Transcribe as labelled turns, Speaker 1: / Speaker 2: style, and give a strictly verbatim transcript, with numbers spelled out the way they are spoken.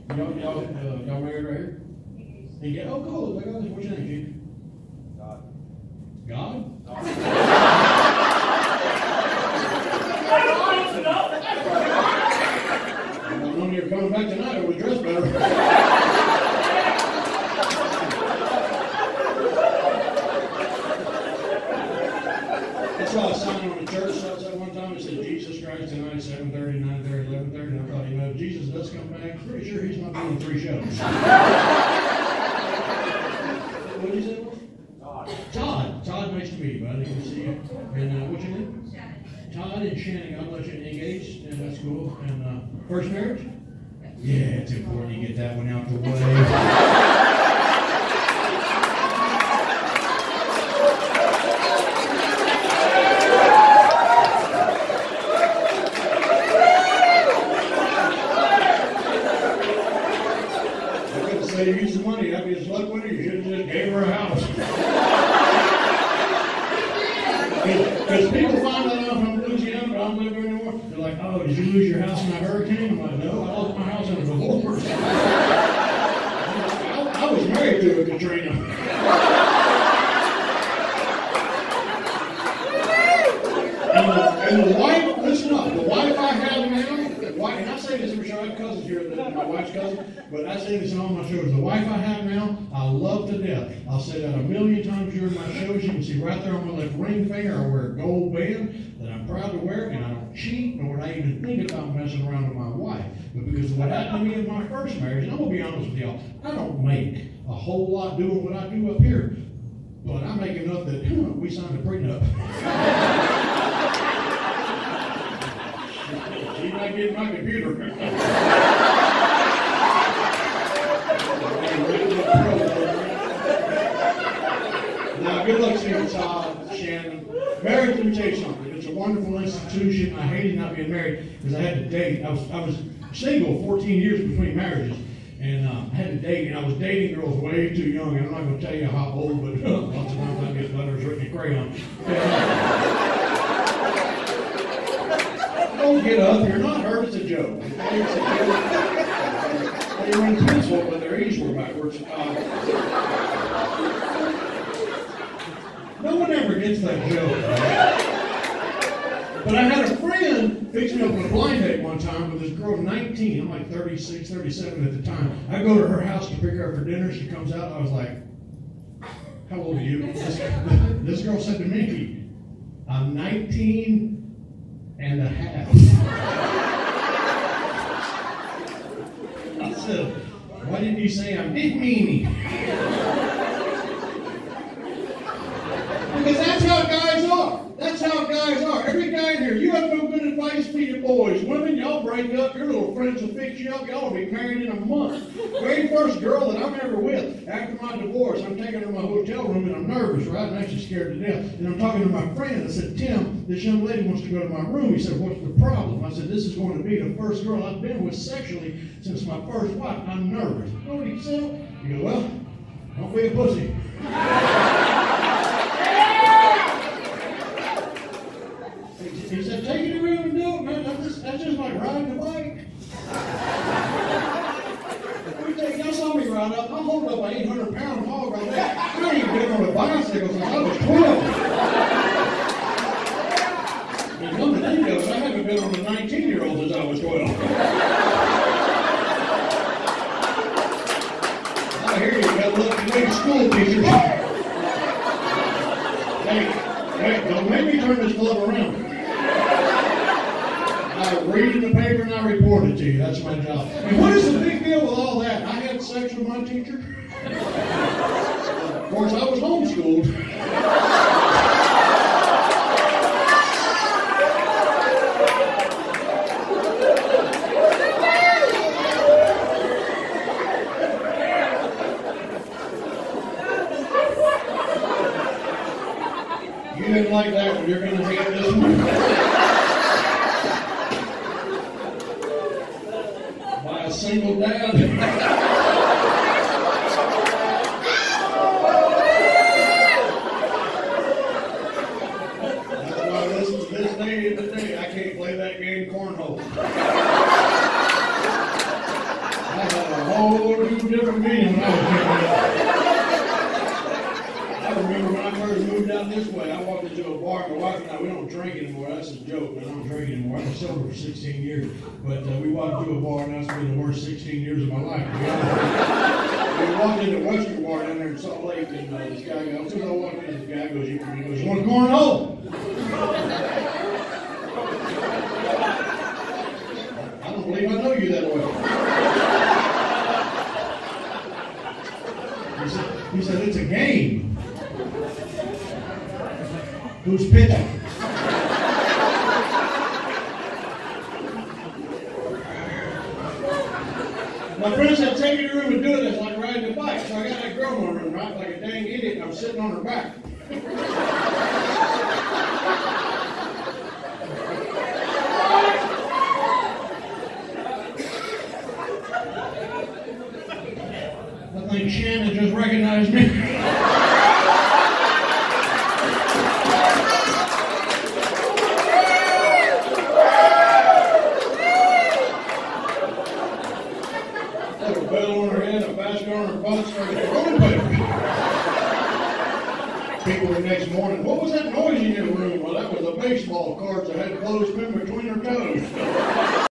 Speaker 1: Y'all, y'all, uh, y'all married right here? Engaged. Oh, cool. I got this. What's your name, Chief?
Speaker 2: God.
Speaker 1: God? I don't know you're coming back tonight. I would dress better. That's why I signed on the church outside one time. It said Jesus Christ tonight, seven thirty, nine thirty, eleven thirty. And I thought, you know, if Jesus does come back, I'm pretty sure he's not doing three shows. What did you say?
Speaker 2: God.
Speaker 1: Todd. Todd, nice to meet you, buddy. Good to see you. And uh, what's your name? Shannon. Todd and Shannon. God bless you. Engaged, and that's cool. And uh, first marriage? Yeah, it's important you get that one out the way. Say you used the money, that'd be his luck with her. You should have just gave her a house. Because people find that out from Louisiana, but I don't live there anymore. They're like, oh, did you lose your house in that hurricane? I'm like, no, I lost my house in a divorce. I, I was married to a Katrina. and, the, and the wife, listen up, the wife I have now, the wife, and I say this for sure, I have cousins here, my wife's cousin, but I say this in all my shows. The wife I have now, I love to death. I'll say that a million times during my shows. You can see right there on my left ring finger, I wear a gold band that I'm proud to wear, and I don't cheat, nor would I even think about messing around with my wife. But because of what happened to me in my first marriage, and I'm going to be honest with y'all, I don't make a whole lot doing what I do up here, but I make enough that we signed a prenup. She might get my computer. Now, good luck to you, Todd, Shannon. Marriage, let me tell you something. It's a wonderful institution. I hated not being married because I had to date. I was I was single fourteen years between marriages, and uh, I had to date, and I was dating girls way too young. I'm not going to tell you how old, but uh, lots of times I get letters written in crayon. Don't get up. You're not hurt. It's a joke. It's a joke. They were in pencil, but their E's were backwards. Uh, no one ever gets that joke. Right? But I had a friend fix me up on a blind date one time with this girl, nineteen. I'm like thirty-six, thirty-seven at the time. I go to her house to pick her up for dinner. She comes out. I was like, how old are you? This, this girl said to me, I'm nineteen and a half. I said, why didn't you say I'm big meanie? Because that's how guys are. That's how guys are. Every guy in here, you have no good advice for your boys. Women, y'all break up. Your little friends will fix you up. Y'all will be married in a month. Very first girl that I'm ever with, after my divorce, I'm taking her to my hotel room and I'm nervous, right? I'm actually scared to death. And I'm talking to my friend. I said, Tim, this young lady wants to go to my room. He said, what's the problem? I said, this is going to be the first girl I've been with sexually since my first wife. I'm nervous. You know what he said? He goes, well, don't be a pussy. He said, take it around and do it, man. That's just, that's just like riding a bike. Y'all saw me ride up. I'm holding up an eight hundred pound hog right there. I ain't even been on a bicycle since I was twelve. And come to think of it, I haven't been on a nineteen year old since I was twelve. I hear you got looking like school teachers. Hey, hey, don't make me turn this club around. I read in the paper and I report it to you. That's my job. And what is the big deal with all that? I had sex with my teacher. Of course, I was homeschooled. You didn't like that one. You're going to hate this one. A single dad. That's why this is this day and today I can't play that game cornhole. I had a different meaning when I was growing up. I remember when I first moved out this way, I walked into a bar. My wife and I, we don't drink anymore. That's a joke. I don't drink anymore. I've been sober for sixteen years. But uh, we walked into a bar, and that's been the worst sixteen years of my life. We walked into a Western bar down there in Salt Lake, and uh, this guy goes, as soon as I walked in, this guy goes, he goes, "You want a cornhole?" I don't believe I know you that well. He said, he said, "It's a game. Who's pitching?" My friend said, "Take me to the room and do it." It's like riding a bike. So I got that girl in my room, right? Like a dang idiot, and I'm sitting on her back. I think Shannon just recognized me. Put a bell on her head, a basket on her butt, started going with people the next morning, "What was that noise in your room?" Well, that was the baseball cards that had clothespin between her toes.